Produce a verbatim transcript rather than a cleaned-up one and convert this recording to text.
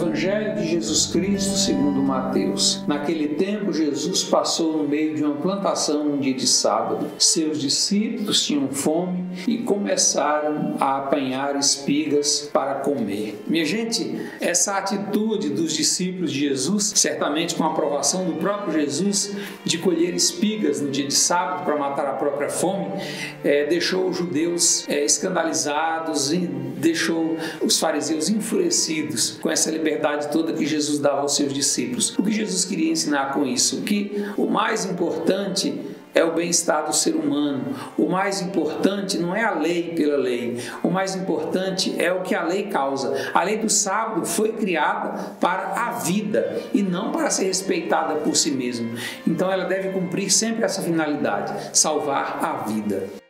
Evangelho de Jesus Cristo segundo Mateus. Naquele tempo, Jesus passou no meio de uma plantação um dia de sábado. Seus discípulos tinham fome e começaram a apanhar espigas para comer. Minha gente, essa atitude dos discípulos de Jesus, certamente com a aprovação do próprio Jesus, de colher espigas no dia de sábado para matar a própria fome, é, deixou os judeus é, escandalizados e deixou os fariseus enfurecidos com essa liberdade toda que Jesus dava aos seus discípulos. O que Jesus queria ensinar com isso? Que o mais importante é o bem-estar do ser humano. O mais importante não é a lei pela lei. O mais importante é o que a lei causa. A lei do sábado foi criada para a vida e não para ser respeitada por si mesma. Então ela deve cumprir sempre essa finalidade: salvar a vida.